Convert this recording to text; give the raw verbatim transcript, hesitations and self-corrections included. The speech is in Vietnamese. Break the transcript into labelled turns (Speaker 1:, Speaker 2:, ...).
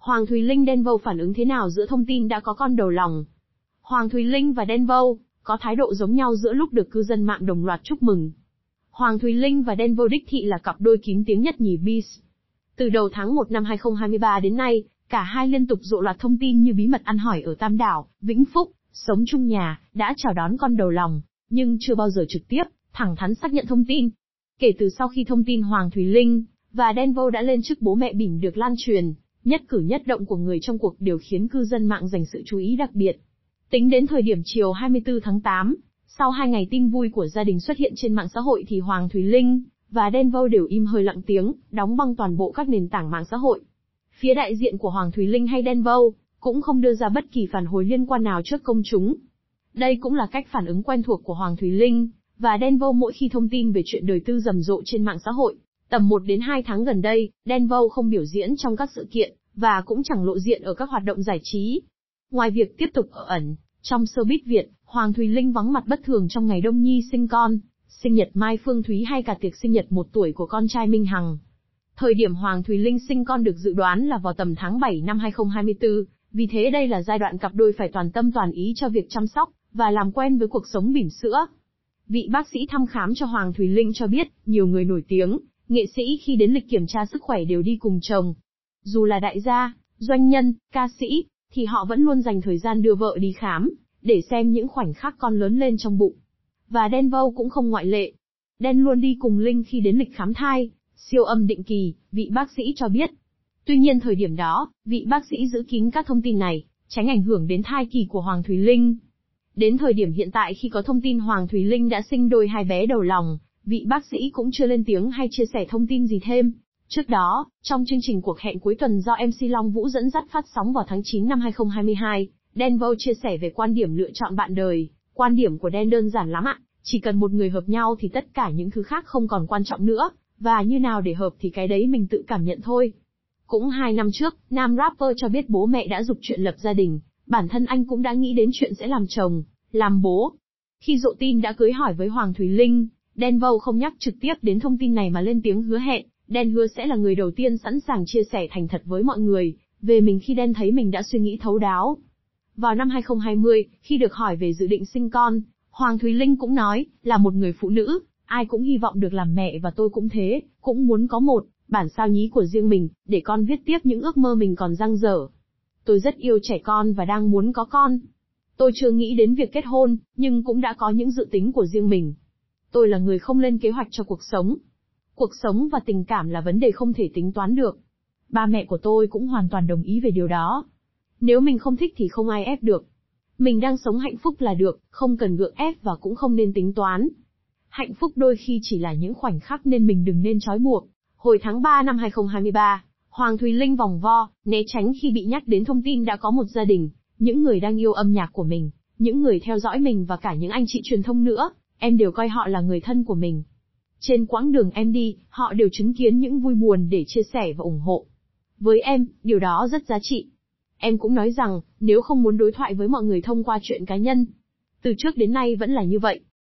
Speaker 1: Hoàng Thùy Linh Đen Vâu phản ứng thế nào giữa thông tin đã có con đầu lòng? Hoàng Thùy Linh và Đen Vâu có thái độ giống nhau giữa lúc được cư dân mạng đồng loạt chúc mừng. Hoàng Thùy Linh và Đen Vâu đích thị là cặp đôi kín tiếng nhất nhì Biz. Từ đầu tháng một năm hai không hai ba đến nay, cả hai liên tục rộ loạt thông tin như bí mật ăn hỏi ở Tam Đảo, Vĩnh Phúc, sống chung nhà, đã chào đón con đầu lòng, nhưng chưa bao giờ trực tiếp, thẳng thắn xác nhận thông tin. Kể từ sau khi thông tin Hoàng Thùy Linh và Đen Vâu đã lên chức bố mẹ bỉm được lan truyền, nhất cử nhất động của người trong cuộc đều khiến cư dân mạng dành sự chú ý đặc biệt. Tính đến thời điểm chiều hai mươi tư tháng tám, sau hai ngày tin vui của gia đình xuất hiện trên mạng xã hội thì Hoàng Thùy Linh và Đen Vâu đều im hơi lặng tiếng, đóng băng toàn bộ các nền tảng mạng xã hội. Phía đại diện của Hoàng Thùy Linh hay Đen Vâu cũng không đưa ra bất kỳ phản hồi liên quan nào trước công chúng. Đây cũng là cách phản ứng quen thuộc của Hoàng Thùy Linh và Đen Vâu mỗi khi thông tin về chuyện đời tư rầm rộ trên mạng xã hội. Tầm một đến hai tháng gần đây, Đen Vâu không biểu diễn trong các sự kiện, và cũng chẳng lộ diện ở các hoạt động giải trí. Ngoài việc tiếp tục ở ẩn trong showbiz Việt, Hoàng Thùy Linh vắng mặt bất thường trong ngày Đông Nhi sinh con, sinh nhật Mai Phương Thúy hay cả tiệc sinh nhật một tuổi của con trai Minh Hằng. Thời điểm Hoàng Thùy Linh sinh con được dự đoán là vào tầm tháng bảy năm hai không hai tư, vì thế đây là giai đoạn cặp đôi phải toàn tâm toàn ý cho việc chăm sóc và làm quen với cuộc sống bỉm sữa. Vị bác sĩ thăm khám cho Hoàng Thùy Linh cho biết, nhiều người nổi tiếng, nghệ sĩ khi đến lịch kiểm tra sức khỏe đều đi cùng chồng. Dù là đại gia, doanh nhân, ca sĩ, thì họ vẫn luôn dành thời gian đưa vợ đi khám, để xem những khoảnh khắc con lớn lên trong bụng. Và Đen Vâu cũng không ngoại lệ. Đen luôn đi cùng Linh khi đến lịch khám thai, siêu âm định kỳ, vị bác sĩ cho biết. Tuy nhiên thời điểm đó, vị bác sĩ giữ kín các thông tin này, tránh ảnh hưởng đến thai kỳ của Hoàng Thùy Linh. Đến thời điểm hiện tại khi có thông tin Hoàng Thùy Linh đã sinh đôi hai bé đầu lòng, vị bác sĩ cũng chưa lên tiếng hay chia sẻ thông tin gì thêm. Trước đó, trong chương trình Cuộc hẹn cuối tuần do em xê Long Vũ dẫn dắt phát sóng vào tháng chín năm hai không hai hai, Đen Vâu chia sẻ về quan điểm lựa chọn bạn đời. Quan điểm của Đen đơn giản lắm ạ, chỉ cần một người hợp nhau thì tất cả những thứ khác không còn quan trọng nữa, và như nào để hợp thì cái đấy mình tự cảm nhận thôi. Cũng hai năm trước, nam rapper cho biết bố mẹ đã giục chuyện lập gia đình, bản thân anh cũng đã nghĩ đến chuyện sẽ làm chồng, làm bố. Khi rộ tin đã cưới hỏi với Hoàng Thùy Linh, Đen Vâu không nhắc trực tiếp đến thông tin này mà lên tiếng hứa hẹn. Đen hứa sẽ là người đầu tiên sẵn sàng chia sẻ thành thật với mọi người về mình khi Đen thấy mình đã suy nghĩ thấu đáo. Vào năm hai không hai không, khi được hỏi về dự định sinh con, Hoàng Thùy Linh cũng nói, là một người phụ nữ, ai cũng hy vọng được làm mẹ và tôi cũng thế, cũng muốn có một bản sao nhí của riêng mình, để con viết tiếp những ước mơ mình còn dang dở. Tôi rất yêu trẻ con và đang muốn có con. Tôi chưa nghĩ đến việc kết hôn, nhưng cũng đã có những dự tính của riêng mình. Tôi là người không lên kế hoạch cho cuộc sống. Cuộc sống và tình cảm là vấn đề không thể tính toán được. Ba mẹ của tôi cũng hoàn toàn đồng ý về điều đó. Nếu mình không thích thì không ai ép được. Mình đang sống hạnh phúc là được, không cần gượng ép và cũng không nên tính toán. Hạnh phúc đôi khi chỉ là những khoảnh khắc nên mình đừng nên trói buộc. Hồi tháng ba năm hai không hai ba, Hoàng Thùy Linh vòng vo, né tránh khi bị nhắc đến thông tin đã có một gia đình, những người đang yêu âm nhạc của mình, những người theo dõi mình và cả những anh chị truyền thông nữa, em đều coi họ là người thân của mình. Trên quãng đường em đi, họ đều chứng kiến những vui buồn để chia sẻ và ủng hộ. Với em, điều đó rất giá trị. Em cũng nói rằng, nếu không muốn đối thoại với mọi người thông qua chuyện cá nhân, từ trước đến nay vẫn là như vậy.